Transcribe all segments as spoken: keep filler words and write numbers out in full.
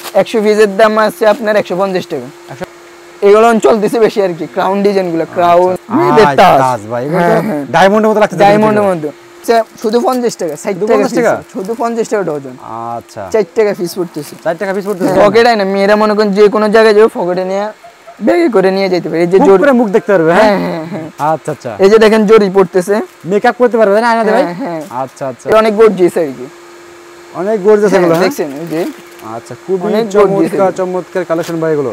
একশো পিসের দাম আছে আপনার একশো পঞ্চাশ টাকা। এগুলো চলতেছে বেশি আর কি, ক্রাউন ডিজাইন গুলো, ক্রাউন তাজ ভাই ডায়মন্ডের মতো লাগছে, ডায়মন্ডের মতো শুধু পঞ্চাশ টাকা, ষাট টাকা শুধু পঞ্চাশ টাকা ডজন। আচ্ছা চার টাকা পিস পড়তেছে, চার টাকা পিস পড়তেছে। পকেটে না, মেয়েরা মনে করেন যে কোনো জায়গায় যাবে পকেটে নিয়ে ব্যাগে করে নিয়ে যেতে পারে। এই যে জোর করে মুখ দেখতে পারবে। হ্যাঁ হ্যাঁ হ্যাঁ আচ্ছা আচ্ছা, এই যে দেখেন জরি পড়তেছে, মেকআপ করতে পারবে না আয়নাতে ভাই? হ্যাঁ আচ্ছা আচ্ছা, অনেক গর্জিয়াস আর কি, অনেক গর্জিয়াস এগুলো দেখছেন এই যে। আচ্ছা, খুবই চমৎকার চমৎকার কালেকশন ভাই এগুলো।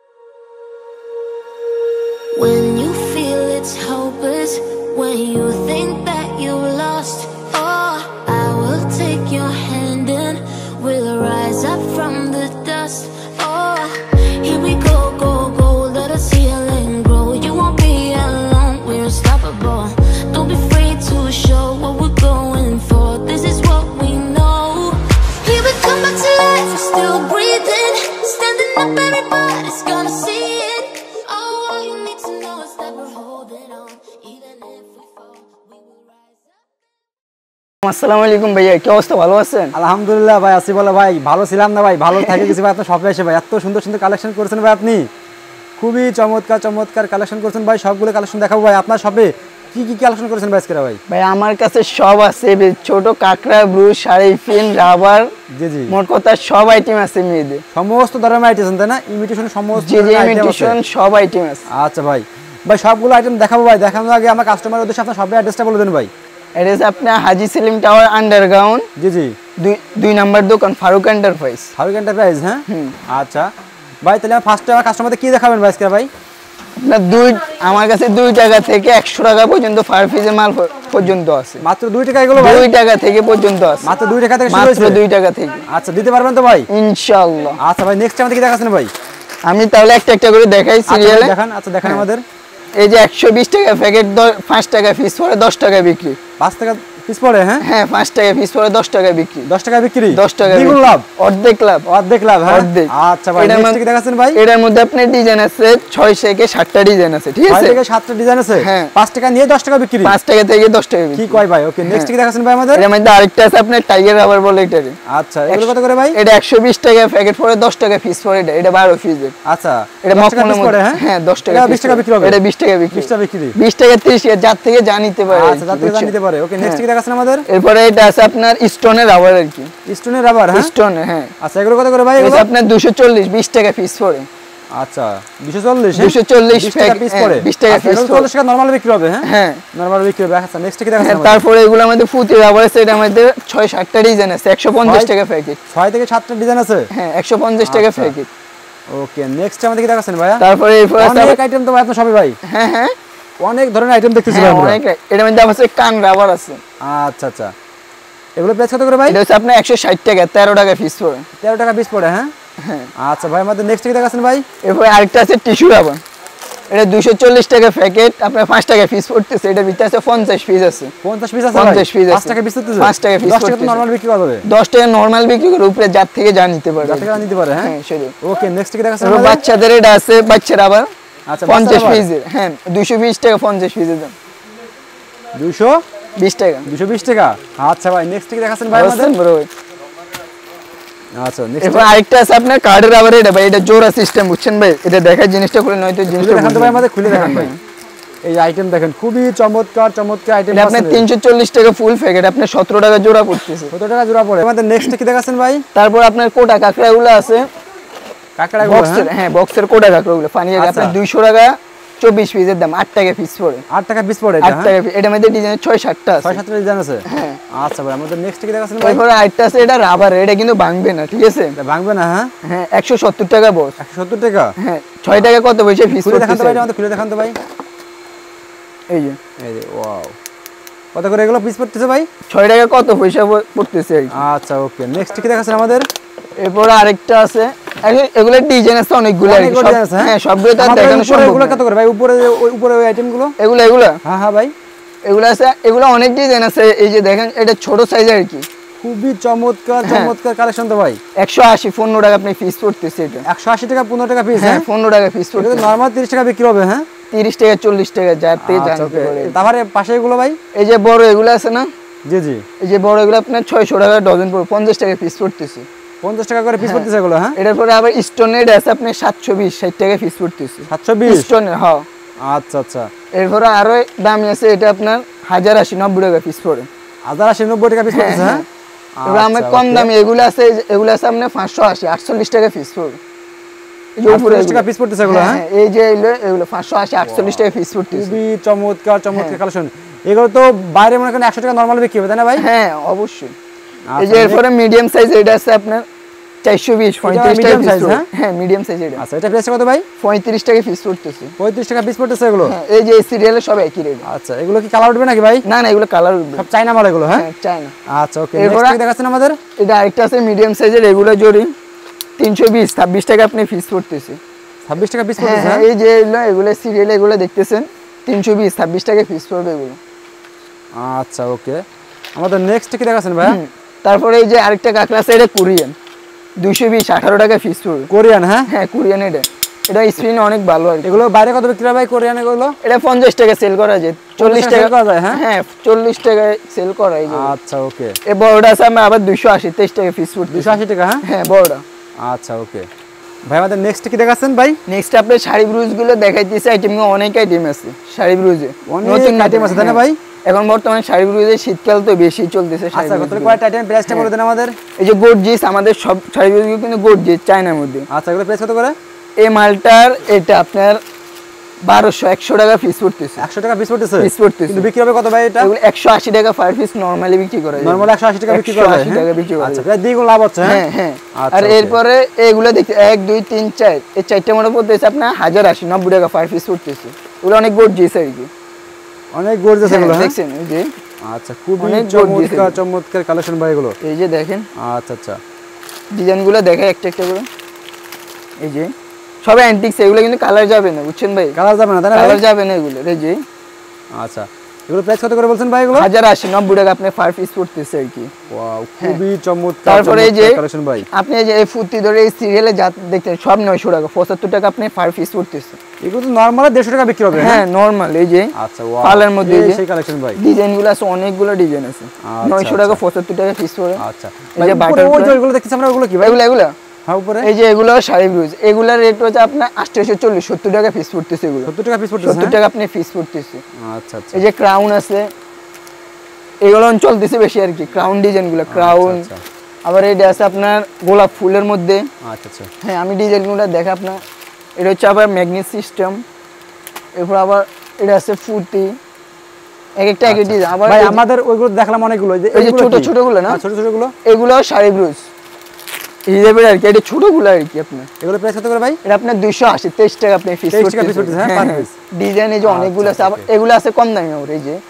When you feel it's hopeless, when you think that you lost, oh, I will take your hand and we'll rise up from the dust. Oh, here we go, go, go, let us heal and grow. You won't be alone, we're unstoppable. Don't be afraid to show what we're going for. This is what we know. Here we come back to life, we're still breathing, standing up, everybody's gonna see it. Oh, all you need to know is that we're holding on, even if we fall, we will rise up. আসসালামু আলাইকুম ভাইয়া, কি অবস্থা, ভালো আছেন? আলহামদুলিল্লাহ ভাই, আছি বলে ভাই, ভালো ছিলাম না ভাই, ভালো থাকে গেছি ভাই। আপনার শপে এসে ভাই এত সুন্দর সুন্দর কালেকশন করেছেন ভাই, আপনি খুবই চমৎকার চমৎকার কালেকশন করেছেন ভাই। সবগুলো কালেকশন দেখাবো ভাই। আপনার শপে কি কি কালেকশন করেছেন ভাই আজকে ভাই? ভাই আমার কাছে সব আছে, ছোট কাকড়া, ব্রুশ, শাড়ি, পিন, রাবার, জি জি মোট কথা সব আইটেম আছে মেয়েদের, সমস্ত ধরনের আইটেম আছে না? ইমিটেশন সমস্ত ইমিটেশন সব আইটেম আছে। আচ্ছা ভাই, ভাই সবগুলো আইটেম দেখাবো ভাই। দেখানোর আগে আমার কাস্টমারের উদ্দেশ্যে আপনার শপের অ্যাড্রেসটা বলে দেন ভাই। অ্যাড্রেস আপনার হাজি সেলিম টাওয়ার আন্ডারগ্রাউন্ড, জি জি, দুই দুই নাম্বার দোকান ফারুক এন্টারপ্রাইজ। ফারুক এন্টারপ্রাইজ, হ্যাঁ। আচ্ছা ভাই, তাহলে ফার্স্টে আমার কাস্টমারদের কি দেখাবেন ভাই আজকে ভাই? আপনার দুই আমার কাছে দুই টাকা থেকে একশো টাকা পর্যন্ত ফার পিসের মাল পর্যন্ত আছে। মাত্র দুই টাকা এগুলো ভাই? দুই টাকা থেকে পর্যন্ত আছে, মাত্র দুই টাকা থেকে শুরু মাত্র হয়েছে? দুই টাকা থেকে। আচ্ছা, দিতে পারবেন তো ভাই? ইনশাআল্লাহ। আচ্ছা ভাই, নেক্সট আমাদের কি দেখাচ্ছেন ভাই? আমি তাহলে একটা একটা করে দেখাই সিরিয়ালে। দেখান। আচ্ছা দেখান আমাদের। এই যে একশো বিশ টাকা প্যাকেট, পাঁচ টাকা পিস পড়ে, দশ টাকা বিক্রি। পাঁচ টাকা পিস পড়ে? হ্যাঁ হ্যাঁ, পাঁচ টাকা পিস পড়ে, দশ টাকা বিক্রি। দশ টাকা বিক্রি, দশ টাকা দ্বিগুণ লাভ, অর্ধেক লাভ, অর্ধেক লাভ, হ্যাঁ অর্ধেক। আচ্ছা ভাই, নেক্সট কি দেখাচ্ছেন ভাই? এটার মধ্যে আপনার ডিজাইন আছে ছয় থেকে সাতটা ডিজাইন আছে, ঠিক আছে? ছয় থেকে সাতটা ডিজাইন আছে, হ্যাঁ। পাঁচ টাকা নিয়ে দশ টাকা বিক্রি, পাঁচ টাকা থেকে দশ টাকা বিক্রি। কি কয় ভাই? ওকে, নেক্সট কি দেখাচ্ছেন ভাই আমাদের? এর মধ্যে আরেকটা আছে আপনার টাইগার রাবার বলে, এটারে। আচ্ছা, এগুলো কত করে ভাই? এটা একশো বিশ টাকা প্যাকেট পড়ে, দশ টাকা পিস পড়ে। এটা এটা বারো পিসের। আচ্ছা, এটা মকমলের মধ্যে, হ্যাঁ হ্যাঁ, দশ টাকা বিশ টাকা বিক্রি হবে। এটা বিশ টাকা বিক্রি, বিশ টাকা বিক্রি, বিশ টাকা ত্রিশ টাকা, যার থেকে যা নিতে পারে। আচ্ছা, যার থেকে যা নিতে পারে। ওকে, নেক্সট কি দেখাচ্ছেন আমাদের? এরপরে এটা আছে আপনার স্টোনের রাবার আর কি, স্টোনের রাবার, হ্যাঁ স্টোন, হ্যাঁ। আচ্ছা, এগুলো কত করে ভাই? এটা আপনার দুইশো চল্লিশ, বিশ টাকা পিস পড়ে। আচ্ছা, দুইশো চল্লিশ, দুইশো চল্লিশ টাকা পিস পড়ে, বিশ টাকা পিস পড়ে। চল্লিশ টাকা নরমাল বিক্রি হবে, হ্যাঁ হ্যাঁ নরমাল বিক্রি হবে। আচ্ছা, নেক্সট কি দেখাচ্ছেন? তারপরে এগুলো আমাদের ফুটি রাবার আছে, এটা আমাদের ছয় সাতটা ডিজাইন আছে, একশো পঞ্চাশ টাকা প্যাকেট। ছয় থেকে সাতটা ডিজাইন আছে, হ্যাঁ, একশো পঞ্চাশ টাকা প্যাকেট। ওকে, নেক্সট আমাদের কি দেখাচ্ছেন ভাই? তারপরে এরপর অনেক আইটেম তো ভাই আপনার সবই ভাই। হ্যাঁ হ্যাঁ, অনেক ধরনের আইটেম দেখতেছি ভাই আমরা। অনেক, এটার মধ্যে আছে কান রাবার আছে। আচ্ছা আচ্ছা, এগুলো প্রাইস কত করে ভাই? এটা হচ্ছে আপনার একশো ষাট টাকা, তেরো টাকা পিস পড়ে। তেরো টাকা পিস পড়ে, হ্যাঁ হ্যাঁ। আচ্ছা ভাই, আমাদের নেক্সট কি দেখাচ্ছেন ভাই? এরপরে আরেকটা আছে টিস্যু রাবার, এটা দুইশো চল্লিশ টাকা প্যাকেট, আপনার পাঁচ টাকা পিস পড়তেছে। এটা ভিতরে আছে পঞ্চাশ পিস আছে, পঞ্চাশ পিস আছে, পঞ্চাশ পিস আছে, পাঁচ টাকা পিস পড়তেছে, পাঁচ টাকা পিস দশ টাকা তো নরমাল বিক্রি করা যাবে, দশ টাকা নরমাল বিক্রি করে, উপরে যার থেকে যা নিতে পারে, যার থেকে যা নিতে পারে, হ্যাঁ সেটা। ওকে, নেক্সট কি দেখাচ্ছেন? বাচ্চাদের এটা আছে বাচ্চা রাবার, আচ্ছা পঞ্চাশ পিসের, হ্যাঁ দুইশো বিশ টাকা পঞ্চাশ পিসের দাম, দুইশো বিশ টাকা, দুইশো বিশ টাকা। আচ্ছা ভাই, নেক্সট কি দেখাচ্ছেন ভাই আমাদের? আচ্ছা, নেক্সট এরপর আরেকটা আছে আপনার কার্ডের রাবার, এটা ভাই এটা জোড়া সিস্টেম, বুঝছেন ভাই? এটা দেখার জিনিসটা খুলে নয়তো জিনিসটা দেখান তো ভাই আমাদের, খুলে দেখান ভাই। এই আইটেম দেখেন, খুবই চমৎকার চমৎকার আইটেম। আপনি তিনশো চল্লিশ টাকা ফুল প্যাকেট, আপনি সতেরো টাকা জোড়া পড়তেছে, সতেরো টাকা জোড়া পড়ে। আমাদের নেক্সট কি দেখাচ্ছেন ভাই? তারপর আপনার কোটা কাঁকড়াগুলো আছে, কাঁকড়াগুলো, বক্সের, হ্যাঁ বক্সের কোটা কাঁকড়াগুলো পানি আগে আপনার দুইশো টাকা, চব্বিশ পিসের দাম, আট টাকা পিস পড়ে, আট টাকা পিস পড়ে, আট টাকা। এটার মধ্যে ডিজাইন ছয় সাতটা আছে, ছয় সাতটা ডিজাইন আছে, হ্যাঁ। আচ্ছা ভাই, আমাদের নেক্সট কি দেখাচ্ছেন ভাই? এরপর আরেকটা আছে, এটা রাবার, এটা কিন্তু ভাঙবে না, ঠিক আছে? এটা ভাঙবে না, হ্যাঁ হ্যাঁ, একশো সত্তর টাকা বক্স, একশো সত্তর টাকা, হ্যাঁ ছয় টাকা কত পয়সা পিস খুলে দেখান তো ভাই, আমাদের খুলে দেখান তো ভাই। এই যে, এই যে, ওয়াও, কত করে এগুলো পিস পড়তেছে ভাই? ছয় টাকা কত পয়সা পড়তেছে। আচ্ছা, ওকে, নেক্সট কি দেখাচ্ছেন আমাদের? এরপর আরেকটা আছে, এগুলো ডিজাইন আছে অনেকগুলো, হ্যাঁ সবগুলো তো দেখানো সম্ভব না। এগুলো কত করে ভাই? উপরে ওই উপরে ওই আইটেমগুলো, এগুলো এগুলো হ্যাঁ হ্যাঁ ভাই, এগুলো আছে, এগুলো অনেক ডিজাইন আছে। এই যে দেখেন, এটা ছোট সাইজ আর কি, খুবই চমৎকার চমৎকার কালেকশন তো ভাই। একশো আশি, পনেরো টাকা আপনি পিস পড়তেছে। এটা একশো আশি টাকা, পনেরো টাকা পিস, হ্যাঁ পনেরো টাকা পিস পড়তেছে। নরমাল তিরিশ টাকা বিক্রি হবে, হ্যাঁ তিরিশ টাকা, চল্লিশ টাকা, যার থেকে জানতে পারে। তারপরে পাশে এগুলো ভাই, এই যে বড় এগুলো আছে না, জি জি, এই যে বড় এগুলো আপনার ছয়শো টাকা ডজন পড়বে, পঞ্চাশ টাকা পিস পড়তেছে। পঞ্চাশ টাকা করে পিস পড়তেছে এগুলো হ্যাঁ এটার পরে আবার স্টোনের আছে আপনি সাতশো বিশ ষাট টাকা পিস পড়তেছে সাতশো বিশ স্টোনের হ্যাঁ আচ্ছা আচ্ছা এরপরে আরো দামি আছে এটা আপনার হাজার আশি নব্বই টাকা পিস পড়ে হাজার আশি নব্বই টাকা পিস পড়তেছে হ্যাঁ এবার আমার কম দামি এগুলো আছে এগুলো আছে আপনার পাঁচশো আশি আটচল্লিশ টাকা পিস পড়ে এই যে উপরে টাকা পিস পড়তেছে এগুলো হ্যাঁ এই যে এগুলো এগুলো পাঁচশো আশি আটচল্লিশ টাকা পিস পড়তেছে খুবই চমৎকার চমৎকার কালেকশন এগুলো তো বাইরে মনে করেন একশো টাকা নরমাল বিক্রি হবে তাই না ভাই হ্যাঁ অবশ্যই এই যে এরপরে মিডিয়াম সাইজ এটা আছে আপনার চারশো বিশ পঁয়ত্রিশ টাকা পিস হ্যাঁ হ্যাঁ মিডিয়াম সাইজ এটা আচ্ছা এটা প্রাইস কত ভাই পঁয়ত্রিশ টাকা পিস পড়তেছে পঁয়ত্রিশ টাকা পিস পড়তেছে এগুলো হ্যাঁ এই যে এই সিরিয়ালে সব একই রেট আচ্ছা এগুলো কি কালার উঠবে নাকি ভাই না না এগুলো কালার উঠবে সব চায়না মাল এগুলো হ্যাঁ চায়না আচ্ছা ওকে নেক্সট কি দেখাচ্ছেন আমাদের এটা আরেকটা আছে মিডিয়াম সাইজের রেগুলার জরি তিনশো বিশ ছাব্বিশ টাকা আপনি পিস পড়তেছে ছাব্বিশ টাকা পিস পড়তেছে হ্যাঁ এই যে এগুলো এগুলো সিরিয়াল এগুলো দেখতেছেন তিনশো বিশ ছাব্বিশ টাকা পিস পড়বে এগুলো আচ্ছা ওকে আমাদের নেক্সট কি দেখাচ্ছেন ভাই তারপরে এই যে আরেকটা কাঁকড়া আছে এটা কোরিয়ান দুইশো বিশ আঠারো টাকা পিস পড়বে কোরিয়ান হ্যাঁ হ্যাঁ কোরিয়ান এটা এটা স্ক্রিন অনেক ভালো আর এগুলো বাইরে কত বিক্রি হয় ভাই কোরিয়ান এগুলো এটা পঞ্চাশ টাকা সেল করা যায় চল্লিশ টাকা করা যায় হ্যাঁ হ্যাঁ চল্লিশ টাকা সেল করা যায় আচ্ছা ওকে এই বড়টা আছে আমি আবার দুইশো আশি তেইশ টাকা পিস পড়বে দুইশো আশি টাকা হ্যাঁ হ্যাঁ বড়টা আচ্ছা ওকে ভাই আমাদের নেক্সট কি দেখাচ্ছেন ভাই নেক্সট আপনি শাড়ি ব্রুজ গুলো দেখাইতেছি আইটেম অনেক আইটেম আছে শাড়ি ব্রুজে নতুন আইটেম আছে তাই না ভাই এখন বর্তমানে শাড়ি ব্রুজে শীতকাল তো বেশি চলতেছে আচ্ছা কত কয়টা আইটেম প্রাইসটা বলে দেন আমাদের এই যে গর্জিস আমাদের সব শাড়ি ব্রুজ কিন্তু গর্জিস চায়নার মধ্যে আচ্ছা এগুলো প্রাইস কত করে এই মালটার এটা আপনার বারোশো একশো টাকা পিস পড়তেছে একশো টাকা পিস পড়তেছে পিস পড়তেছে কিন্তু বিক্রি হবে কত ভাই এটা এগুলো একশো আশি টাকা পার পিস নরমালি বিক্রি করা যায় নরমালি একশো আশি টাকা বিক্রি করা যায় একশো আশি টাকা বিক্রি করা যায় আচ্ছা প্রায় দ্বিগুণ লাভ হচ্ছে হ্যাঁ হ্যাঁ আর এরপরে এগুলো দেখতে এক দুই তিন চার এই চারটা মনে পড়তেছে আপনার হাজার আশি নব্বই টাকা পার পিস পড়তেছে এগুলো অনেক গর্জিয়াস আর কি অনেক গর্জিয়াস এগুলো দেখছেন এই যে আচ্ছা খুবই চমৎকার চমৎকার কালেকশন ভাই এগুলো এই যে দেখেন আচ্ছা আচ্ছা ডিজাইনগুলো দেখে একটা একটা করে এই যে সব অ্যান্টিক্স এগুলো কিন্তু কালার যাবে না বুঝছেন ভাই কালার যাবে না তাই না কালার যাবে না এগুলো এই যে আচ্ছা এগুলো প্রাইস কত করে বলছেন ভাই এগুলো হাজার আশি নব্বই টাকা আপনি পার পিস পড়তেছে আর কি ওয়াও খুবই চমৎকার তারপরে এই যে কালেকশন ভাই আপনি এই যে এই ফুটি ধরে এই সিরিয়ালে যা দেখতেন সব নয়শো টাকা পঁচাত্তর টাকা আপনি পার পিস পড়তেছে এগুলো তো নরমালি দেড়শো টাকা বিক্রি হবে হ্যাঁ নরমাল এই যে আচ্ছা ওয়াও পালের মধ্যে এই যে সেই কালেকশন ভাই ডিজাইনগুলো আছে অনেকগুলো ডিজাইন আছে নয়শো টাকা পঁচাত্তর টাকা পিস পড়ে আচ্ছা এই যে বাটার ওই যে এগুলো দেখতেছি আমরা ওগুলো কি ভাই এগুলো এগুলো হ্যাঁ উপরে এই যে এগুলো শাড়ি ব্লুজ এগুলোর রেট হচ্ছে আপনার আটশো চল্লিশ সত্তর টাকা পিস পড়তেছে এগুলো সত্তর টাকা পিস পড়তেছে সত্তর টাকা আপনি পিস পড়তেছে আচ্ছা আচ্ছা এই যে ক্রাউন আছে এগুলো চলতেছে বেশি আর কি ক্রাউন ডিজাইনগুলো ক্রাউন আবার এইটা আছে আপনার গোলাপ ফুলের মধ্যে আচ্ছা আচ্ছা হ্যাঁ আমি ডিজাইনগুলো দেখে আপনার এটা হচ্ছে আবার ম্যাগনেট সিস্টেম এরপর আবার এটা আছে ফুটি এক একটা এক ডিজাইন আবার ভাই আমাদের ওইগুলো দেখলাম অনেকগুলো এই যে ছোট ছোটগুলো না ছোট ছোটগুলো এগুলো শাড়ি ব্লুজ হিজাবের আর কি এটা ছোটগুলো আর কি আপনার এগুলো প্রাইস কত করে ভাই এটা আপনার দুইশো আশি তেইশ টাকা আপনি পিস তেইশ টাকা পিস পড়তেছে হ্যাঁ পার পিস ডিজাইন এই যে অনেকগুলো আছে আবার এগুলো আছে কম দামি ওর এই যে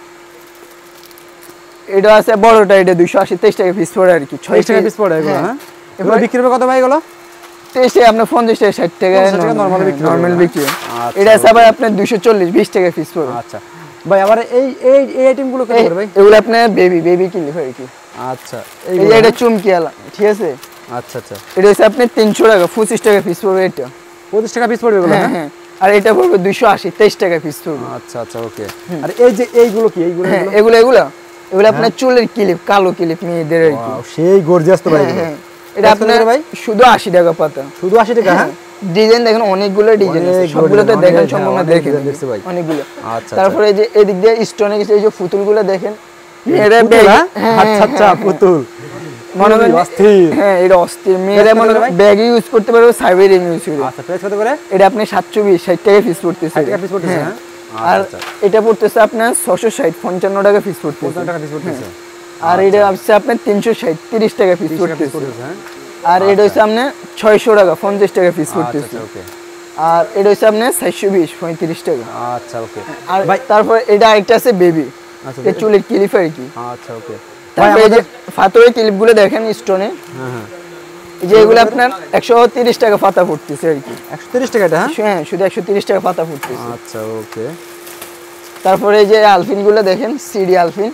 এটা আছে বড়টা এটা দুইশো আশি তেইশ টাকা পিস পড়ে আর কি ছয় টাকা পিস পড়ে এগুলো হ্যাঁ এগুলো বিক্রি হবে কত ভাই এগুলো তেইশ টাকা আপনার পঞ্চাশ টাকা ষাট টাকা নরমাল বিক্রি নরমাল বিক্রি এটা আছে আবার আপনার দুইশো চল্লিশ বিশ টাকা পিস পড়ে আচ্ছা ভাই আবার এই এই এই আইটেমগুলো কত করে ভাই এগুলো আপনার বেবি বেবি ক্লিপ আর কি আচ্ছা এই যে এটা চুমকি আলা ঠিক আছে আচ্ছা আচ্ছা এটা হচ্ছে আপনার তিনশো টাকা পঁচিশ টাকা পিস পড়বে এটা পঁচিশ টাকা পিস পড়বে এগুলো হ্যাঁ আর এটা পড়বে দুইশো আশি তেইশ টাকা পিস পড়বে আচ্ছা আচ্ছা ওকে আর এই যে এইগুলো কি এইগুলো এগুলো এগুলো এগুলো আপনার চুলের ক্লিপ কালো ক্লিপ মেয়েদের আর কি সেই গর্জিয়াস তো ভাই এটা আপনার ভাই শুধু আশি টাকা পাতা শুধু আশি টাকা হ্যাঁ ডিজাইন দেখেন অনেকগুলো ডিজাইন আছে সবগুলো তো দেখেন সম্পূর্ণ দেখেন দেখছি ভাই অনেকগুলো আচ্ছা তারপরে এই যে এদিক দিয়ে স্টোনে এই যে পুতুলগুলো দেখেন মেয়েরা আচ্ছা আচ্ছা পুতুল মনে করেন অস্থির হ্যাঁ এটা অস্থির মেয়েরা মনে করেন ব্যাগ ইউজ করতে পারবে সাইবেরিয়ান ইউজ করে আচ্ছা প্রাইস কত করে এটা আপনি সাতশো বিশ ষাট টাকা পিস পড়তেছে ষাট টাকা পিস পড়তেছে হ্যাঁ আর এটা পড়তেছে আপনার ছয়শো ষাট পঞ্চান্ন টাকা পিস পড়তেছে পঞ্চান্ন টাকা পিস পড়তেছে আর এটা আছে আপনার তিনশো ষাট তিরিশ টাকা পিস পড়তেছে আর এটা হচ্ছে আপনার ছয়শো টাকা পঞ্চাশ টাকা পিস পড়তেছে আর এটা হচ্ছে আপনার চারশো বিশ পঁয়ত্রিশ টাকা আচ্ছা ওকে আর তারপর এটা আরেকটা আছে বেবি আচ্ছা চুলের ক্লিপ আর কি আচ্ছা ওকে তারপর এই যে ফাতরের ক্লিপগুলো দেখেন স্টোনে হ্যাঁ হ্যাঁ এই যে এগুলো আপনার একশো তিরিশ টাকা পাতা পড়তেছে আর কি একশো তিরিশ টাকা এটা হ্যাঁ শুধু একশো তিরিশ টাকা পাতা পড়তেছে আচ্ছা ওকে তারপরে এই যে আলফিনগুলো দেখেন সিডি আলফিন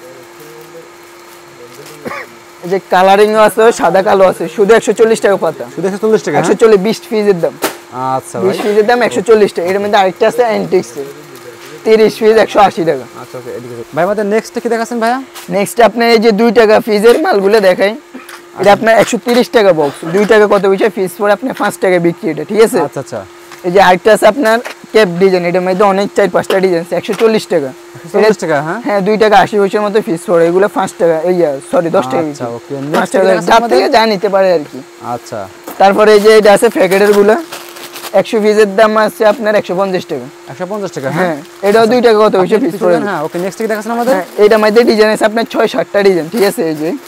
এই যে কালারিংও আছে সাদা কালো আছে শুধু একশো চল্লিশ টাকা পাতা শুধু একশো চল্লিশ টাকা একশো চল্লিশ বিশ পিসের দাম আচ্ছা বিশ পিসের দাম একশো চল্লিশ টাকা এর মধ্যে আরেকটা আছে অ্যান্টিক্স তিরিশ পিস একশো আশি টাকা আচ্ছা ওকে এদিকে ভাই আমাদের নেক্সট কি দেখাচ্ছেন ভাইয়া নেক্সট আপনি এই যে দুই টাকা পিসের মালগুলো দেখাই এটা আপনার একশো তিরিশ টাকা বক্স, দুই টাকা কত পয়সা পিস পড়ে, আপনি পাঁচ টাকা বিক্রি এটা, ঠিক আছে? আচ্ছা আচ্ছা। এই যে আরেকটা আছে আপনার ক্যাপ ডিজাইন, এটার মধ্যে অনেক চার পাঁচটা ডিজাইন আছে, একশো চল্লিশ টাকা। চল্লিশ টাকা? হ্যাঁ হ্যাঁ, দুই টাকা আশি পয়সার মতো পিস পড়ে, এগুলো পাঁচ টাকা, এই সরি দশ টাকা। আচ্ছা ওকে, পাঁচ টাকা যার থেকে যা নিতে পারে আর কি। আচ্ছা, তারপরে এই যে এটা আছে প্যাকেটের গুলো, একশো পিসের দাম আছে আপনার একশো পঞ্চাশ টাকা। একশো পঞ্চাশ টাকা? হ্যাঁ, এটাও দুই টাকা কত পয়সা পিস পড়ে। হ্যাঁ ওকে, নেক্সট কি দেখাচ্ছেন আমাদের? এইটার মধ্যে ডিজাইন আছে আপনার ছয় সাতটা ডিজাইন, ঠিক আছে? এই যে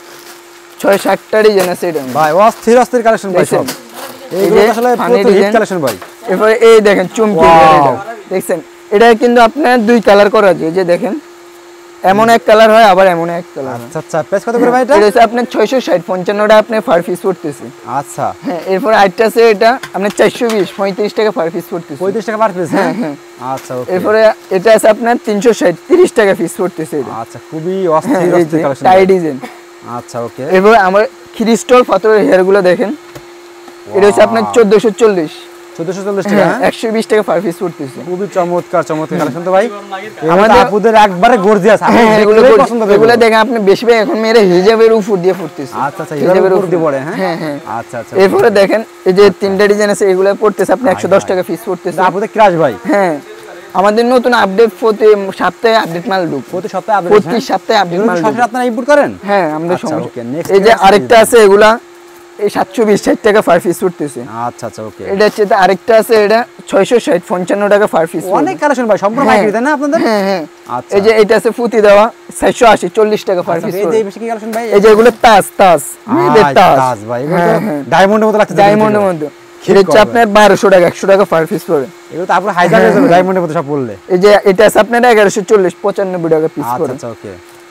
ছয় সাতটা ডিজাইন আছে এটা ভাই, অস্থির অস্থির কালেকশন ভাই সব। এইগুলো আসলে পুরো হিট কালেকশন ভাই। এরপরে এই দেখেন চুমকি, এটা দেখছেন, এটা কিন্তু আপনার দুই কালার করা আছে, এই যে দেখেন এমন এক কালার হয় আবার এমন এক কালার। আচ্ছা আচ্ছা, প্রাইস কত করে ভাই এটা? এটা হচ্ছে আপনার ছয়শো ষাট, পঞ্চান্ন টাকা আপনি পার পিস পড়তেছে। আচ্ছা হ্যাঁ, এরপর আইটা আছে এটা আপনার চারশো বিশ, পঁয়ত্রিশ টাকা পার পিস পড়তেছে। পঁয়ত্রিশ টাকা পার পিস? হ্যাঁ হ্যাঁ। আচ্ছা ওকে। এরপরে এটা আছে আপনার তিনশো ষাট, তিরিশ টাকা পিস পড়তেছে এটা। আচ্ছা, খুবই অস্থির অস্থির কালেকশন, টাই ডিজাইন। আচ্ছা ওকে। এরপর আমার ক্রিস্টাল পাথরের হেয়ার গুলো দেখেন, এটা হচ্ছে আপনার চোদ্দশো চল্লিশ, চোদ্দশো চল্লিশ টাকা, একশো বিশ টাকা পার পিস পড়তেছে। খুবই চমৎকার চমৎকার কালেকশন তো ভাই। আমাদের আপুদের একবারে গর্জিয়াস, এগুলো পছন্দ হবে, এগুলো দেখেন আপনি বেশি ভাই এখন মেরে হিজাবের উপর দিয়ে পড়তেছে। আচ্ছা আচ্ছা, হিজাবের উপর দিয়ে পড়ে? হ্যাঁ হ্যাঁ। আচ্ছা আচ্ছা। এরপরে দেখেন এই যে তিনটা ডিজাইন আছে, এগুলো পড়তেছে আপনি একশো দশ টাকা পিস পড়তেছে। আপুদের ক্রাশ ভাই। হ্যাঁ, আমাদের নতুন আপডেট প্রতি সপ্তাহে আপডেট মাল ঢুক, প্রতি সপ্তাহে আপডেট, প্রতি সপ্তাহে আপডেট মাল ঢুক। আপনারা ইম্পোর্ট করেন? হ্যাঁ, আমরা আচ্ছা ওকে। নেক্সট এই যে আরেকটা আছে, এগুলা এই সাতশো বিশ ষাট টাকা পার পিস পড়তেছে। আচ্ছা আচ্ছা ওকে। এটা হচ্ছে আরেকটা আছে, এটা ছয়শো ষাট, পঞ্চান্ন টাকা পার পিস। অনেক কালেকশন ভাই, সম্পূর্ণ পাইকারি তাই না আপনাদের? হ্যাঁ হ্যাঁ। আচ্ছা, এই যে এটা আছে ফুটি দেওয়া চারশো আশি, চল্লিশ টাকা পার পিস। এই যে বেশি কি কালেকশন ভাই? এই যে এগুলো তাজ তাজ মেয়েদের তাজ তাজ ভাই, এগুলো তো ডায়মন্ডের মতো লাগছে। ডায়মন্ডের মতো এটা হচ্ছে আপনার বারোশো টাকা, একশো টাকা পার পিস পড়ে। এগুলো তো আপনার হাইজার হয়ে যাবে ডায়মন্ডের মতো সব বললে। এই যে এটা আছে আপনার এগারোশো চল্লিশ, পঁচানব্বই টাকা পিস পড়ে। আচ্ছা ওকে।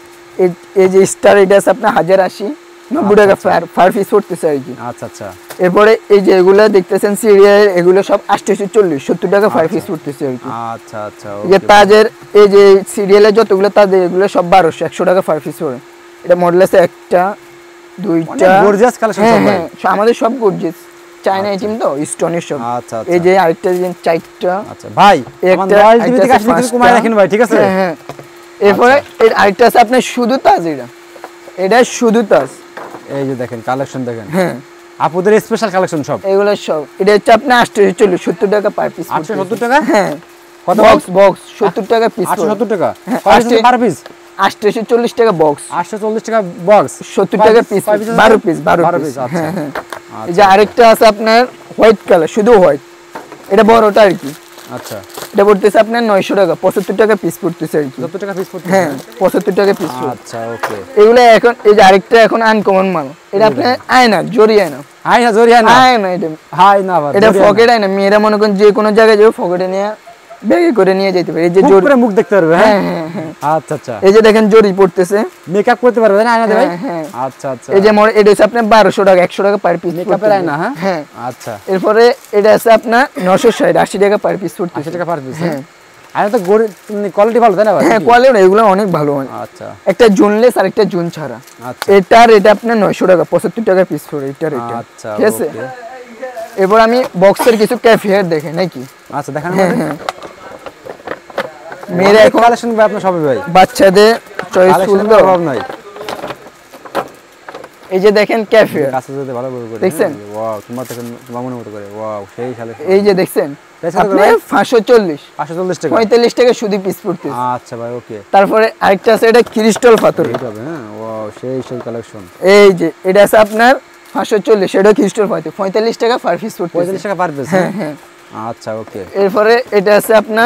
এই যে স্টার, এটা আছে আপনার হাজার আশি, নব্বই টাকা পার পিস পড়তেছে আর কি। আচ্ছা আচ্ছা। এরপরে এই যে এগুলো দেখতেছেন সিরিয়াল, এগুলো সব আটশো চল্লিশ, সত্তর টাকা পার পিস পড়তেছে আর কি। আচ্ছা আচ্ছা। এই যে তাজের, এই যে সিরিয়ালের যতগুলো তাজের, এগুলো সব বারোশো, একশো টাকা পার পিস পড়ে। এটা মডেল আছে একটা, দুইটা, গর্জিয়াস কালেকশন সব ভাই। আমাদের সব গর্জিয়াস চায়না আইটেম তো, স্টোনের সব। আচ্ছা আচ্ছা। এই যে আরেকটা ডিজাইন চারটা। আচ্ছা ভাই, একটা রয়্যাল টিভি থেকে আসলে কিছু কমায় রাখেন ভাই, ঠিক আছে? হ্যাঁ হ্যাঁ। এরপরে এর আরেকটা আছে আপনার শুধু তাজ, এটা এটা শুধু তাজ। এই যে দেখেন কালেকশন দেখেন। হ্যাঁ, আপুদের স্পেশাল কালেকশন সব এগুলো সব। এটা হচ্ছে আপনার আটশো চল্লিশ, সত্তর টাকা পার পিস। আটশো সত্তর টাকা? হ্যাঁ। কত বক্স? বক্স সত্তর টাকা পিস। আটশো সত্তর টাকা পার পিস? আটশো চল্লিশ টাকা বক্স, আটশো চল্লিশ টাকা বক্স, সত্তর টাকা পিস, বারো পিস। বারো পিস। হ্যাঁ হ্যাঁ। এই যে আরেকটা আছে আপনার হোয়াইট কালার, শুধু হোয়াইট, এটা বড়টা আর কি। আচ্ছা, এটা পড়তেছে আপনার নয়শো টাকা, পঁচাত্তর টাকা পিস পড়তেছে আর কি। সত্তর টাকা পিস পড়তেছে? হ্যাঁ, পঁচাত্তর টাকা পিস। আচ্ছা ওকে। এগুলো এখন এই যে আরেকটা এখন আনকমন মাল, এটা আপনার আয়না, জরি আয়না। আয়না, জরি আয়না? আয়না, এটা আয়না ভাই, এটা পকেট আয়না। মেয়েরা মনে করেন যে কোনো জায়গায় যাবে পকেটে নিয়ে ব্যাগে করে নিয়ে যেতে পারে। এই যে জরি, পুরো মুখ দেখতে পারবে? হ্যাঁ হ্যাঁ হ্যাঁ। আচ্ছা আচ্ছা। এই যে দেখেন জরি পড়তেছে, মেকআপ করতে পারবে না আয়না দিয়ে ভাই? হ্যাঁ। আচ্ছা আচ্ছা। এই যে মোর এটা হচ্ছে আপনার বারোশো টাকা, একশো টাকা পার পিস মেকআপের আয়না? হ্যাঁ হ্যাঁ। আচ্ছা। এরপরে এটা আছে আপনার নশো ষাট, আশি টাকা পার পিস পড়তেছে। আশি টাকা পার পিস? হ্যাঁ। আয়না তো কোয়ালিটি ভালো তাই না ভাই? হ্যাঁ, কোয়ালিটি এগুলো অনেক ভালো হয়। আচ্ছা। একটা জুনলেস আর একটা জুন ছাড়া। আচ্ছা। এটার এটা আপনার নয়শো টাকা, পঁচাত্তর টাকা পিস পড়ে এটার এটা। আচ্ছা, ঠিক আছে। এরপর আমি বক্সের কিছু ক্যাপ হেয়ার দেখে নাকি। আচ্ছা দেখান। হ্যাঁ হ্যাঁ। মেয়েরা এখন কালেকশন ভাই আপনার সবই ভাই, বাচ্চাদের চয়েস ফুল তো অভাব নাই। এই যে দেখেন ক্যাপ হেয়ার, কাছে যেতে ভালো করে দেখছেন? ওয়াও, তোমার থেকে মামুনের মতো করে। ওয়াও, সেই কালেকশন। এই যে দেখছেন আপনি পাঁচশো চল্লিশ, পাঁচশো চল্লিশ টাকা, পঁয়তাল্লিশ টাকা শুধু পিস পড়তেছে। আচ্ছা ভাই ওকে। তারপরে আরেকটা আছে, এটা ক্রিস্টাল পাথর। এটা হবে? হ্যাঁ। ওয়াও, সেই সেই কালেকশন। এই যে এটা আছে আপনার পাঁচশো চল্লিশ, এটা ক্রিস্টাল পাথর, পঁয়তাল্লিশ টাকা পার পিস পড়তেছে। পঁয়তাল্লিশ টাকা পার পিস? হ্যাঁ হ্যাঁ। আচ্ছা ওকে। এরপরে এটা আছে আপনার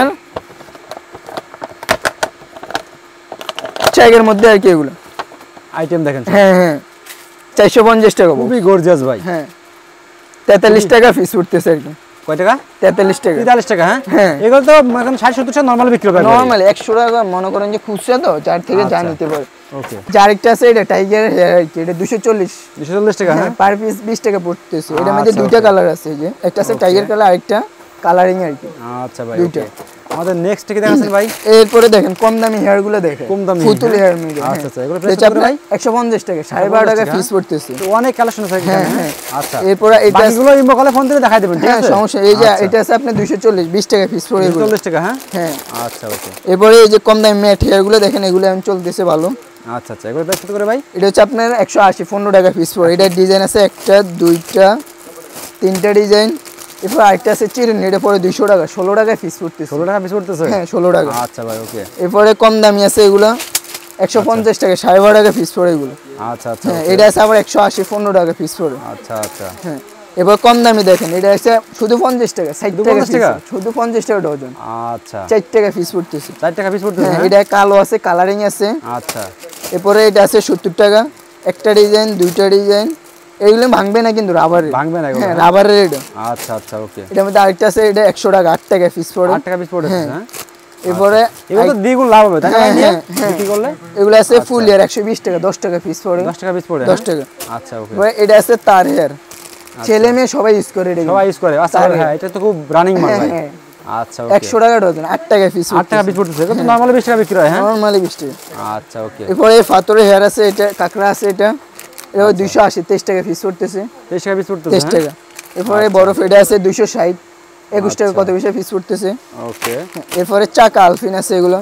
চেকের মধ্যে আর কি, এগুলো আইটেম দেখেন। হ্যাঁ হ্যাঁ, চারশো পঞ্চাশ টাকা। খুবই গর্জিয়াস ভাই। হ্যাঁ, তেতাল্লিশ টাকা পিস উঠতেছে আর কি। কয় টাকা? তেতাল্লিশ টাকা। তেতাল্লিশ টাকা? হ্যাঁ হ্যাঁ। এগুলো তো এখন ষাট সত্তর টাকা নরমাল বিক্রি হবে। নরমাল একশো টাকা মনে করেন যে খুচরা তো, চার থেকে যা নিতে পারে। ওকে। আরেকটা আছে এটা টাইগার হেয়ার আর কি, এটা দুশো চল্লিশ, দুশো চল্লিশ টাকা? হ্যাঁ, পার পিস বিশ টাকা পড়তেছে। এটার মধ্যে দুইটা কালার আছে, এই যে একটা আছে টাইগার কালার, আরেকটা কালারিং আর কি। আচ্ছা ভাই ওকে। আমাদের নেক্সট কি দেখাচ্ছেন ভাই? এরপরে দেখেন কম দামি হেয়ার গুলো দেখেন, কম দামি ফুতুল হেয়ার মিলে। আচ্ছা আচ্ছা, এগুলো প্রাইস কত ভাই? একশো পঞ্চাশ টাকা, সাড়ে বারো টাকা পিস পড়তেছে। তো অনেক কালেকশন আছে এখানে। হ্যাঁ আচ্ছা। এরপরে এটা বাকিগুলো ইমো কলে ফোন দিয়ে দেখাই দিবেন, ঠিক আছে? সমস্যা। এই যে এটা আছে আপনি দুইশো চল্লিশ, বিশ টাকা পিস পড়ে। দুশো চল্লিশ টাকা? হ্যাঁ হ্যাঁ। আচ্ছা ওকে। এরপরে এই যে কম দামি ম্যাট হেয়ার গুলো দেখেন, এগুলো এখন চলতেছে ভালো। আচ্ছা আচ্ছা এগুলো প্রাইস কত করে ভাই? এটা হচ্ছে আপনার একশো আশি পনেরো টাকা পিস পড়ে। এটা ডিজাইন আছে একটা দুইটা তিনটা ডিজাইন। এরপর আরেকটা আছে চিরুনি, এটা পরে দুইশো টাকা ষোলো টাকায় পিস পড়তেছে। ষোলো টাকা পিস পড়তেছে? হ্যাঁ ষোলো টাকা। আচ্ছা ভাই ওকে। এরপরে কম দামি আছে এগুলো একশো পঞ্চাশ টাকা সাড়ে বারো টাকা পিস পড়ে এগুলো। আচ্ছা আচ্ছা হ্যাঁ এটা আছে আবার একশো আশি পনেরো টাকা পিস পড়ে। আচ্ছা আচ্ছা হ্যাঁ এবার কম দামি দেখেন, এটা আছে শুধু পঞ্চাশ টাকা ষাট টাকা শুধু পঞ্চাশ টাকা ডজন। আচ্ছা চার টাকা পিস পড়তেছে। চার টাকা পিস পড়তেছে। হ্যাঁ এটা কালো আছে কালারিং আছে। আচ্ছা এরপরে এটা আছে সত্তর টাকা একটা ডিজাইন দুইটা ডিজাইন। এগুলো ভাঙবে না কিন্তু রাবারের, ভাঙবে না এগুলো? হ্যাঁ রাবারের এটা। আচ্ছা আচ্ছা ওকে। এটার মধ্যে আরেকটা আছে এটা একশো টাকা আট টাকা পিস পড়ে। আট টাকা পিস পড়ে। হ্যাঁ এরপরে এগুলো তো দ্বিগুণ লাভ হবে তাই না নিয়ে বিক্রি করলে? এগুলো আছে ফুল ইয়ার একশো বিশ টাকা দশ টাকা পিস পড়ে। দশ টাকা পিস পড়ে? দশ টাকা। আচ্ছা ওকে। এটা আছে তার হেয়ার, ছেলে মেয়ে সবাই ইউজ করে এটা, সবাই ইউজ করে। আচ্ছা হ্যাঁ এটা তো খুব রানিং মাল ভাই। আচ্ছা ওকে। একশো টাকা ডজন আট টাকা পিস। আট টাকা পিস পড়তেছে? এটা তো নরমালি বিশ টাকা বিক্রি হয়। হ্যাঁ নরমালি বিশ টাকা। আচ্ছা ওকে। এরপরে পাথরের হেয়ার আছে এটা কাকড়া আছে এটা এটা দুইশো আশি তেইশ টাকা পিস পড়তেছে। তেইশ টাকা পিস পড়তেছে? তেইশ টাকা। এরপরে বরফ এটা আছে দুইশো ষাট একুশ টাকা কত পিস পিস পড়তেছে। ওকে। এরপরে চাকা আলফিন আছে এগুলো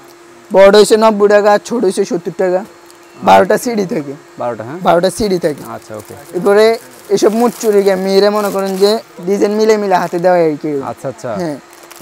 বড় হইছে নব্বই টাকা ছোট হইছে সত্তর টাকা। বারোটা সিডি থাকে। বারোটা? হ্যাঁ বারোটা সিডি থাকে। আচ্ছা ওকে। এরপরে এসব মুট চুরি গে মেয়েরা মনে করেন যে ডিজাইন মিলে মিলে হাতে দেওয়া আর কি। আচ্ছা আচ্ছা। হ্যাঁ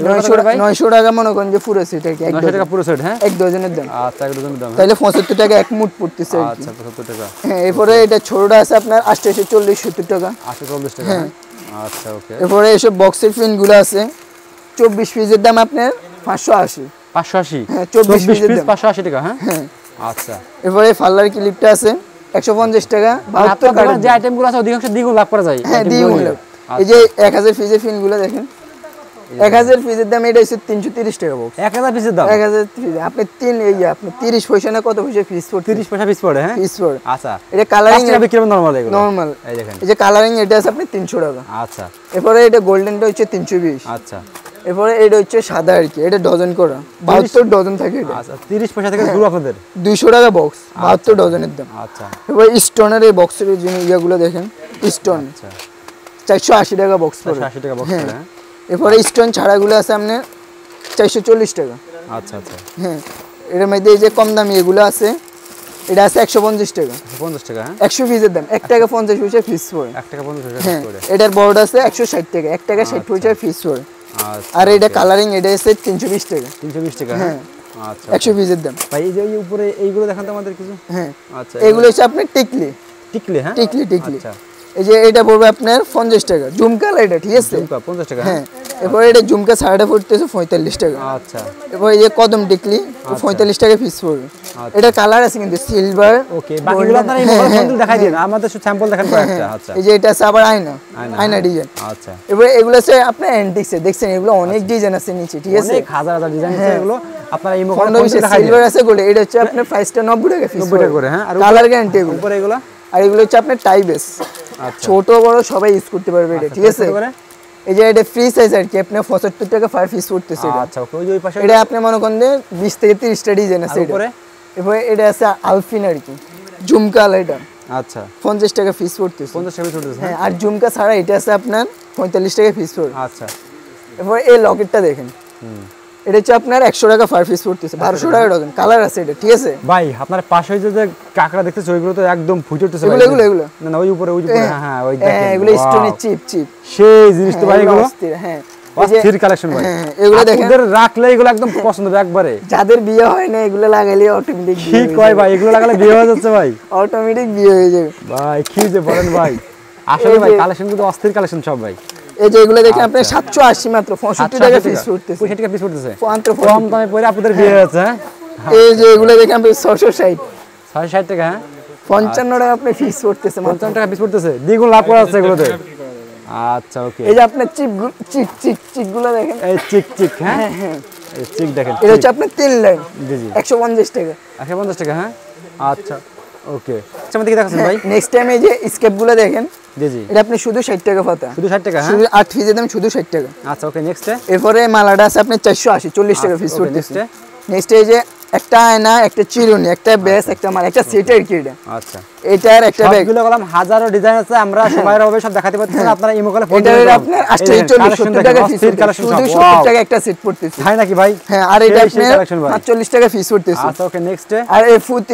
নয়শো টাকা মনে করেন যে পুরো সেট আর কি। নয়শো টাকা পুরো সেট? হ্যাঁ এক ডজনের দাম। আচ্ছা এক ডজনের দাম। তাহলে পঁচাত্তর টাকা এক মুট পড়তেছে। আচ্ছা পঁচাত্তর টাকা। হ্যাঁ এরপরে এটা ছোটটা আছে আপনার আটশো চল্লিশ সত্তর টাকা। আটশো চল্লিশ টাকা। হ্যাঁ আচ্ছা ওকে। এরপরে এসব বক্সের পিনগুলো আছে চব্বিশ পিসের দাম আপনার পাঁচশো আশি। পাঁচশো আশি? হ্যাঁ চব্বিশ পিস পাঁচশো আশি টাকা। হ্যাঁ হ্যাঁ আচ্ছা। এরপরে ফাল্লার ক্লিপটা আছে একশো পঞ্চাশ টাকা। বাহাত্তর টাকা যে আইটেমগুলো আছে অধিকাংশ দ্বিগুণ লাভ করা যায়। হ্যাঁ দ্বিগুণ লাভ। এই যে এক হাজার পিসের পিনগুলো দেখেন এক হাজার পিসের দাম এটা হচ্ছে তিনশো তিরিশ টাকা বক্স। এক হাজার পিসের দাম? এক হাজার পিস আপনি তিন এই আপনি তিরিশ পয়সা না কত পয়সা পিস পড়ে? তিরিশ পয়সা পিস পড়ে। হ্যাঁ পিস পড়ে। আচ্ছা এটা কালারিং টাকা বিক্রি হবে নরমাল এগুলো? নরমাল। এই দেখেন এই যে কালারিং এটা আছে আপনি তিনশো টাকা। আচ্ছা। এরপরে এটা গোল্ডেনটা হচ্ছে তিনশো বিশ। আচ্ছা। এরপরে এটা হচ্ছে সাদা আর কি, এটা ডজন করা বাহাত্তর ডজন থাকে এটা। আচ্ছা তিরিশ পয়সা থেকে শুরু আপনাদের? দুইশো টাকা বক্স বাহাত্তর ডজনের দাম। আচ্ছা। এবার স্টোনের এই বক্সের জিনিস ইয়াগুলো দেখেন স্টোন আচ্ছা চারশো আশি টাকা বক্স পড়ে। আশি টাকা বক্স পড়ে। এরপরে স্টোন ছাড়াগুলো আছে আপনার চারশো চল্লিশ টাকা। আচ্ছা আচ্ছা। হ্যাঁ এর মধ্যে এই যে কম দামি এগুলো আছে এটা আছে একশো পঞ্চাশ টাকা। পঞ্চাশ টাকা? হ্যাঁ একশো পিসের দাম এক টাকা পঞ্চাশ পয়সা পিস পড়ে। এক টাকা পঞ্চাশ পয়সা হ্যাঁ পড়ে। এটার বড়টা আছে একশো ষাট টাকা এক টাকা ষাট পয়সা পিস পড়ে। আর এটা কালারিং এটা আছে তিনশো বিশ টাকা। তিনশো বিশ টাকা? হ্যাঁ আচ্ছা একশো পিসের দাম। ভাই এই যে উপরে এইগুলো দেখান তো আমাদের কিছু। হ্যাঁ আচ্ছা এগুলো হচ্ছে আপনার টিকলি। টিকলি? হ্যাঁ টিকলি টিকলি। আচ্ছা এই যে এটা পড়বে আপনার পঞ্চাশ টাকা ঝুমকা এটা ঠিক আছে? ঝুমকা পঞ্চাশ টাকা? হ্যাঁ এরপর এটা ঝুমকা ছাড়াটা পড়তেছে পঁয়তাল্লিশ টাকা। আচ্ছা। এরপর এই যে কদম টিকলি পঁয়তাল্লিশ টাকা পিস পড়বে। এটা কালার আছে কিন্তু সিলভার। ওকে বাকিগুলো আপনারা এই মোবাইল ফোন দেখাই দিন আমাদের শুধু স্যাম্পল দেখান কয়েকটা। আচ্ছা এই যে এটা আছে আবার আয়না আয়না ডিজাইন। আচ্ছা এবার এগুলো আছে আপনার অ্যান্টিক্সে দেখছেন এগুলো অনেক ডিজাইন আছে নিচে ঠিক আছে? অনেক হাজার হাজার ডিজাইন আছে এগুলো আপনারা এই মোবাইল ফোন দেখাই দিন। সিলভার আছে গোল্ড এটা হচ্ছে আপনার প্রাইসটা নব্বই টাকা পিস। নব্বই টাকা করে? হ্যাঁ আর কালার গ্যারান্টি এগুলো। উপরে এগুলো? আর এগুলো হচ্ছে আপনার টাইবেস ছোট বড় সবাই ইউজ করতে পারবে এটা ঠিক আছে? এই যে এটা ফ্রি সাইজ আর কি আপনার পঁচাত্তর টাকা পার পিস পড়তেছে এটা। আচ্ছা ওকে। ওই পাশে এটা আপনি মনে করেন যে বিশ থেকে তিরিশ টা ডিজাইন আছে এটা। এরপরে এটা আছে আলফিন আর কি ঝুমকা এটা। আচ্ছা পঞ্চাশ টাকা পিস পড়তেছে। পঞ্চাশ টাকা পিস পড়তেছে? হ্যাঁ আর ঝুমকা ছাড়া এটা আছে আপনার পঁয়তাল্লিশ টাকা পিস পড়বে। আচ্ছা। এরপরে এই লকেটটা দেখেন এটা হচ্ছে আপনার একশো টাকা পার পিস পড়তেছে বারোশো টাকা ডজন। কালার আছে এটা ঠিক আছে? ভাই আপনার পাশে যে কাকড়া দেখতেছ ওইগুলো তো একদম ফুটে উঠতেছে ভাই। এগুলো এগুলো না না ওই উপরে ওই উপরে। হ্যাঁ হ্যাঁ ওই দেখেন এগুলো স্টোনের চিপ চিপ সেই জিনিস তো ভাই এগুলো। হ্যাঁ অস্থির কালেকশন ভাই। হ্যাঁ এগুলো দেখেন ওদের রাখলে এগুলো একদম পছন্দ হবে একবারে। যাদের বিয়ে হয় না এগুলো লাগাইলে অটোমেটিক কি কয় ভাই এগুলো লাগালে বিয়ে হয়ে যাচ্ছে ভাই? অটোমেটিক বিয়ে হয়ে যাবে ভাই কি যে বলেন ভাই। আসলে ভাই কালেকশন কিন্তু অস্থির কালেকশন সব ভাই। এই যে এগুলো দেখেন আপনি সাতশো আশি মাত্র পঁয়ষট্টি টাকা পিস পড়তেছে। পঁয়ষট্টি টাকা পিস পড়তেছে? মাত্র কম দামে পরে আপনাদের বিয়ে হচ্ছে। হ্যাঁ এই যে এগুলো দেখেন আপনি ছয়শো ষাট ছয়শো ষাট টাকা? হ্যাঁ পঞ্চান্ন টাকা আপনি পিস পড়তেছে। পঞ্চান্ন টাকা পিস পড়তেছে দ্বিগুণ লাভ করা যাচ্ছে এগুলোতে। আচ্ছা ওকে। এই যে আপনার চিপ চিক চিক চিক গুলো দেখেন এই চিক চিক। হ্যাঁ হ্যাঁ এই চিক দেখেন এটা হচ্ছে আপনার তিন লাইন। জি জি একশো পঞ্চাশ টাকা। একশো পঞ্চাশ টাকা? হ্যাঁ আচ্ছা ওকে। আচ্ছা আমাদের কি দেখাচ্ছেন ভাই? নেক্সট টাইম এই যে স্কেপ গুলো দেখেন জি জি এটা আপনি শুধু ষাট টাকা পাতা। শুধু ষাট টাকা? হ্যাঁ শুধু আট পিসের দাম শুধু ষাট টাকা। আচ্ছা ওকে নেক্সট। এরপরে মালাটা আছে আপনার চারশো আশি চল্লিশ টাকা পিস পড়তেছে। নেক্সট এই যে একটা আয়না একটা চিরুনি একটা বেস একটা মাল একটা সেট আর কি এটা। আচ্ছা এটার একটা ব্যাগ সবগুলো কলম হাজারো ডিজাইন আছে আমরা সময়ের অভাবে সব দেখাতে পারতেছি না। আপনারা ইমো কলে ফোন এটা আপনার আটচল্লিশ সত্তর টাকা পিস শুধু সত্তর টাকা একটা সেট পড়তেছে। তাই নাকি ভাই? হ্যাঁ আর এটা আপনার আটচল্লিশ টাকা পিস পড়তেছে। আচ্ছা ওকে নেক্সট। আর এই ফুটি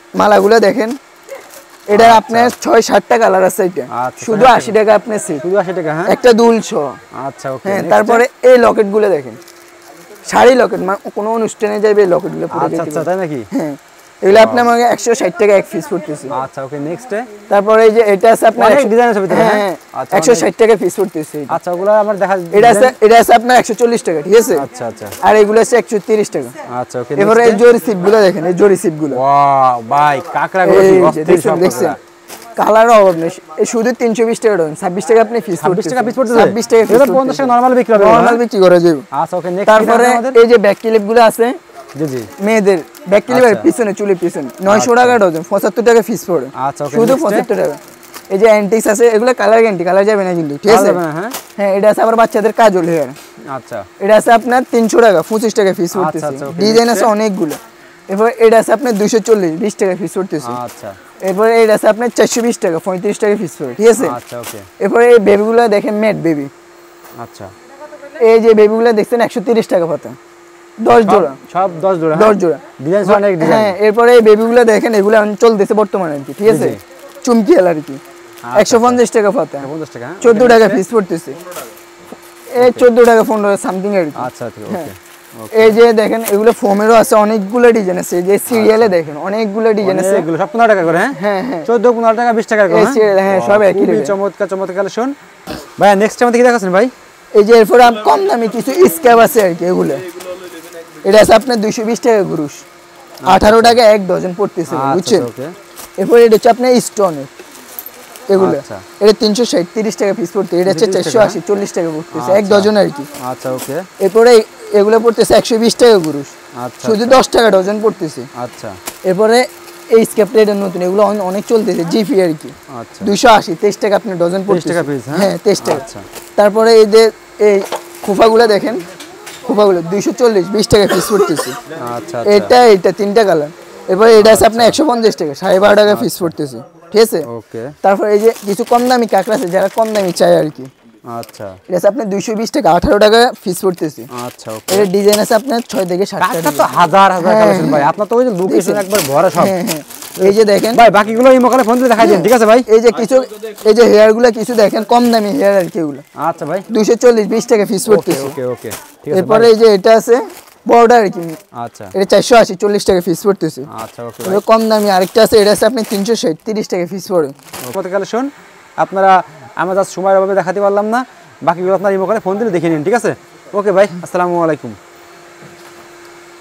মালাগুলো দেখেন এটা আপনার ছয় সাত টা কালার আছে এটা শুধু আশি টাকা আপনি সেট শুধু আশি টাকা হ্যাঁ একটা দুলশো আচ্ছা ওকে হ্যাঁ তারপরে এই লকেটগুলো দেখেন শাড়ি লকেট কোনো অনুষ্ঠানে যাবে এই লকেটগুলো পুরো আচ্ছা আচ্ছা তাই নাকি হ্যাঁ এগুলো আপনি আমাকে একশো ষাট টাকা এক পিস পড়তেছে আচ্ছা ওকে নেক্সট তারপরে এই যে এটা আছে আপনার অনেক ডিজাইন আছে ভিতরে হ্যাঁ একশো ষাট টাকা পিস পড়তেছে আচ্ছা ওগুলো আমার দেখা এটা আছে এটা আছে আপনার একশো চল্লিশ টাকা ঠিক আছে আচ্ছা আচ্ছা আর এগুলো আছে একশো তিরিশ টাকা আচ্ছা ওকে এবারে এই জরি সিপগুলো দেখেন এই জরি সিপগুলো ওয়াও ভাই কাকড়া গুলো অস্থির সব দেখছেন কালার অভাব নেই শুধু তিনশো বিশ টাকা দেন ছাব্বিশ টাকা আপনি পিস ছাব্বিশ টাকা পিস পড়তেছে ছাব্বিশ টাকা এটা পঞ্চাশ টাকা নরমাল বিক্রি হবে নরমাল বিক্রি করে যাবে আচ্ছা ওকে নেক্সট তারপরে এই যে ব্যাক ক্লিপগুলো আছে জি জি মেয়েদের ব্যাক ক্লিপের পিছনে চুলের পিছনে নয়শো টাকা ডজন পঁচাত্তর টাকা পিস পড়ে আচ্ছা ওকে শুধু পঁচাত্তর টাকা এই যে অ্যান্টিক্স আছে এগুলো কালার গ্যারান্টি কালার যাবে না কিন্তু ঠিক আছে হ্যাঁ হ্যাঁ এটা আছে আবার বাচ্চাদের কাজল হেয়ার আচ্ছা এটা আছে আপনার তিনশো টাকা পঁচিশ টাকা পিস পড়তেছে ডিজাইন আছে অনেকগুলো এরপর এটা আছে আপনার দুইশো চল্লিশ বিশ টাকা পিস পড়তেছে আচ্ছা এরপর এটা আছে আপনার চারশো বিশ টাকা পঁয়ত্রিশ টাকা পিস পড়ে ঠিক আছে আচ্ছা ওকে এরপর এই বেবিগুলো দেখেন ম্যাট বেবি আচ্ছা এই যে বেবিগুলো দেখছেন একশো তিরিশ টাকা পাতা দশ জোড়া সব দশ জোড়া দশ জোড়া ডিজাইন অনেক ডিজাইন হ্যাঁ এরপরে এই বেবিগুলো দেখেন এগুলো চলতেছে বর্তমানে আর কি ঠিক আছে চুমকি এল আর কি একশো পঞ্চাশ টাকা পাতা পঞ্চাশ টাকা চোদ্দ টাকা পিস পড়তেছে এই চোদ্দ টাকা পনেরো সামথিং আর কি আচ্ছা ওকে এই যে দেখেন এগুলো ফোমেরও আছে অনেকগুলো ডিজাইন আছে যে সিরিয়ালে দেখেন অনেকগুলো ডিজাইন আছে এগুলো সব পনেরো টাকা করে হ্যাঁ হ্যাঁ চোদ্দ পনেরো টাকা বিশ টাকা করে হ্যাঁ সব একই রেট চমৎকার চমৎকার কালেকশন ভাই নেক্সট আমাদের কি দেখাচ্ছেন ভাই এই যে এরপর কম দামি কিছু স্ক্যাপ আছে আর কি এগুলো এটা আছে আপনার দুইশো বিশ টাকা গ্রুশ আঠারো টাকা এক ডজন পড়তেছে বুঝছেন এরপর এটা হচ্ছে আপনার স্টোনের এগুলো এটা তিনশো ষাট তিরিশ টাকা পিস পড়তে এটা হচ্ছে চারশো আশি চল্লিশ টাকা পড়তেছে এক ডজন আর কি আচ্ছা ওকে এরপরে এগুলো পড়তেছে একশো বিশ টাকা গ্রুশ শুধু দশ টাকা ডজন পড়তেছে আচ্ছা এরপরে এই স্ক্যাপ এটা নতুন এগুলো অনেক চলতেছে জিপি আর কি দুইশো আশি তেইশ টাকা আপনার ডজন পড়তেছে হ্যাঁ তেইশ টাকা তারপরে এই যে এই খোফাগুলো দেখেন খোফাগুলো দুইশো চল্লিশ বিশ টাকা পিস পড়তেছে এটা এটা তিনটা কালার এরপরে এটা আছে আপনার একশো পঞ্চাশ টাকা সাড়ে বারো টাকা পিস পড়তেছে ঠিক আছে তারপর এই যে কিছু কম দামি কাঁকড়া আছে যারা কম দামি চায় আর কি আচ্ছা এটা আছে আপনার দুইশো বিশ টাকা আঠারো টাকা পিস পড়তেছে আচ্ছা ওকে এর ডিজাইন আছে আপনার ছয় থেকে সাত টাকা তো হাজার হাজার কালেকশন ভাই আপনার তো ওই যে লোকেশন একবার ভরা সব হ্যাঁ হ্যাঁ এই যে দেখেন ভাই বাকিগুলো এই মোকালে ফোন দিয়ে দেখাই দেন ঠিক আছে ভাই এই যে কিছু এই যে হেয়ারগুলো কিছু দেখেন কম দামি হেয়ার আর কি এগুলো আচ্ছা ভাই দুইশো চল্লিশ বিশ টাকা পিস পড়তেছে ওকে ওকে ঠিক আছে এরপরে এই যে এটা আছে বর্ডার আর কি আচ্ছা এটা চারশো আশি চল্লিশ টাকা পিস পড়তেছে আচ্ছা ওকে এটা কম দামি আরেকটা আছে এটা আছে আপনি তিনশো ষাট তিরিশ টাকা পিস পড়ে কত কালেকশন আপনারা আমরা জাস্ট সময়ের অভাবে দেখাতে পারলাম না বাকিগুলো আপনার এই মোকালে ফোন দিলে দেখে নিন ঠিক আছে ওকে ভাই আসসালামু আলাইকুম